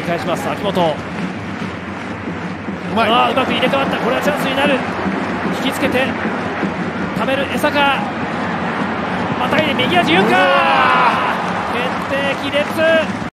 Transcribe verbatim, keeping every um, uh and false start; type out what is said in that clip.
返します。秋元、うまい。 まく入れ替わった。これはチャンスになる。引きつけて食べる江坂、またいで右足ユンカー、決定機列。